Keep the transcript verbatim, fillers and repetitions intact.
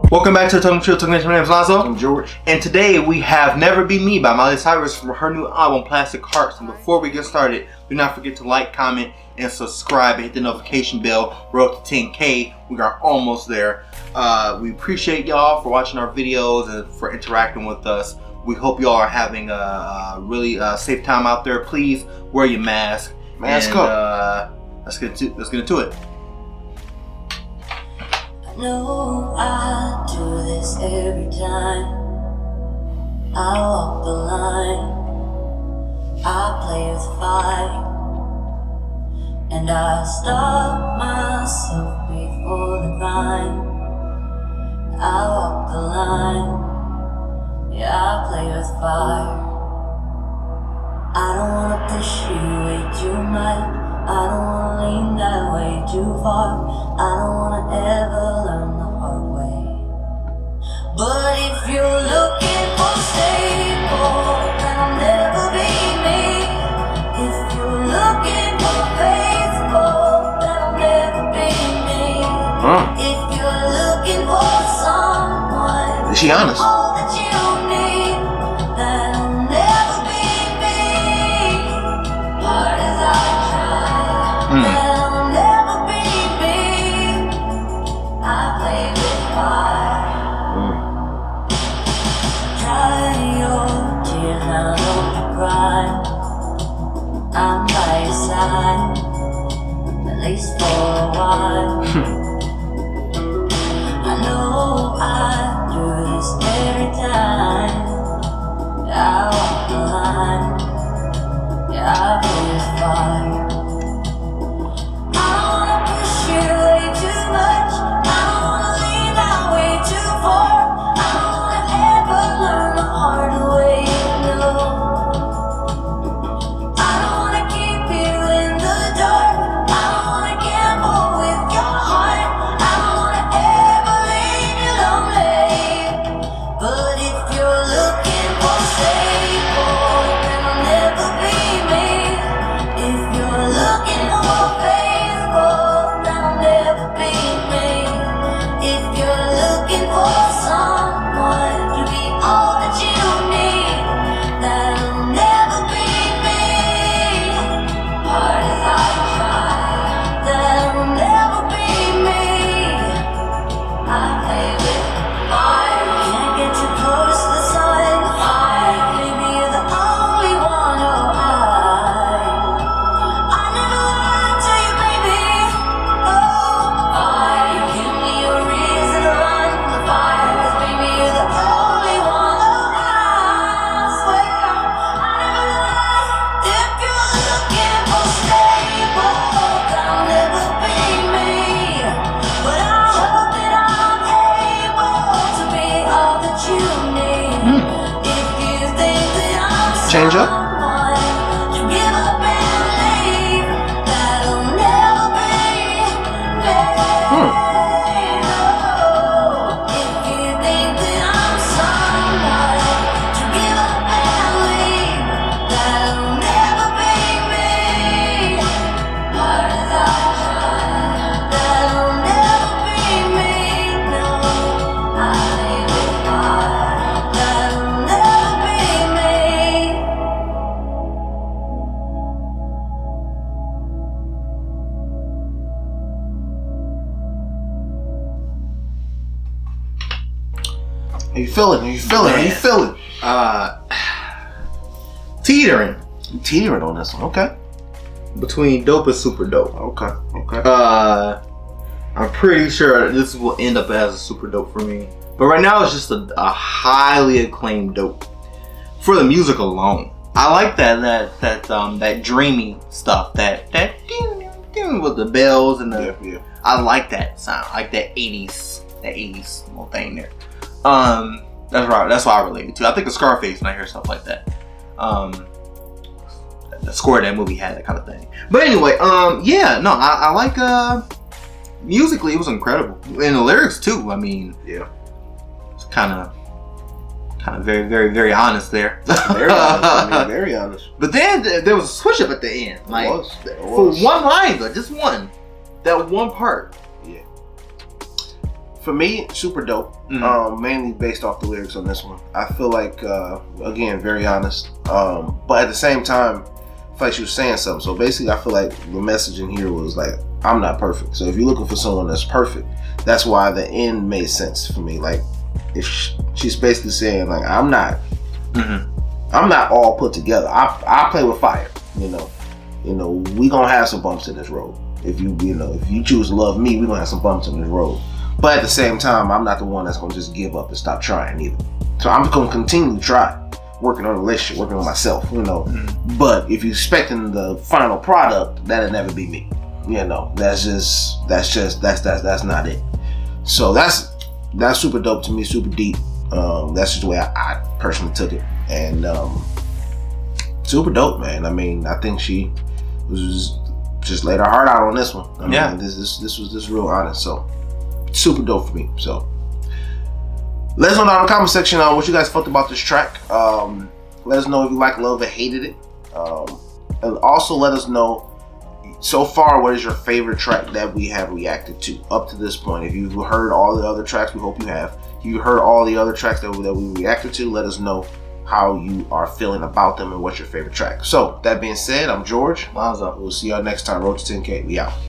Welcome back to the Talking Chill Talking Nation. My name is Lonzo. I'm George. And today we have Never Be Me by Miley Cyrus from her new album Plastic Hearts. And before we get started, do not forget to like, comment, and subscribe and hit the notification bell. We're up to ten K. We are almost there. Uh, we appreciate y'all for watching our videos and for interacting with us. We hope y'all are having a, a really uh, safe time out there. Please wear your mask. Mask and, up. Uh, let's get to let's get into it. No, I do this every time I walk the line. I play with fire, and I stop myself before the crime. I walk the line, yeah, I play with fire. I don't wanna push you way too much. I don't wanna lean that way too far. I don't wanna ever learn the hard way. But if you're looking for stable, then I'll never be me. If you're looking for faithful, then I'll never be me. Huh. If you're looking for someone, Is she honest? all that you need, then I'll never be me. Hard as I Mm. I'll never be me. I play with fire. Mm. Dry your tears, now don't you cry. I'm by your side, at least for a while. I know I do this every time. I walk the line, yeah, I play with fire. Change up. How you feeling? How you feeling? How you feeling? Uh, teetering. You teetering on this one. Okay. Between dope and super dope. Okay. Okay. Uh, I'm pretty sure this will end up as a super dope for me. But right now it's just a, a highly acclaimed dope for the music alone. I like that that that um that dreamy stuff. That that ding, ding, with the bells and the. Yeah, yeah. I like that sound. I like that eighties that eighties little thing there. Um, that's right. That's why I relate it to. I think of Scarface when I hear stuff like that. Um, the score of that movie had that kind of thing. But anyway, um, yeah, no, I, I like. Uh, musically, it was incredible, and the lyrics too. I mean, yeah, it's kind of, kind of very, very, very honest there. Very honest. I mean, very honest. But then th there was a switch up at the end, like it was, it for was. one line, but just one, that one part. Yeah. for me, super dope. Mm-hmm. Um, mainly based off the lyrics on this one. I feel like, uh, again, very honest. Um, but at the same time, I feel like she was saying something. So basically, I feel like the message in here was like, I'm not perfect. So if you're looking for someone that's perfect, that's why the end made sense for me. Like, if she, she's basically saying like, I'm not, mm-hmm. I'm not all put together. I I play with fire. You know, you know, we gonna have some bumps in this road. If you, you know, if you choose to love me, we're gonna have some bumps in this road. But at the same time, I'm not the one that's gonna just give up and stop trying either. So I'm gonna continue to try, working on a relationship, working on myself, you know. Mm-hmm. But if you're expecting the final product, that'll never be me. You know, that's just, that's just, that's that's that's not it. So that's that's super dope to me, super deep. Um, that's just the way I, I personally took it, and um, super dope, man. I mean, I think she was. Just laid her heart out on this one. I mean, yeah, this this this was this real honest. So super dope for me. So let us know down in the comment section on uh, what you guys felt about this track. Um, let us know if you like, love, or hated it. Um, and also let us know so far what is your favorite track that we have reacted to up to this point. If you've heard all the other tracks, we hope you have. If you heard all the other tracks that we, that we reacted to, let us know how you are feeling about them and what's your favorite track. So that being said, I'm George. Miles up. We'll see y'all next time. Road to ten K. We out.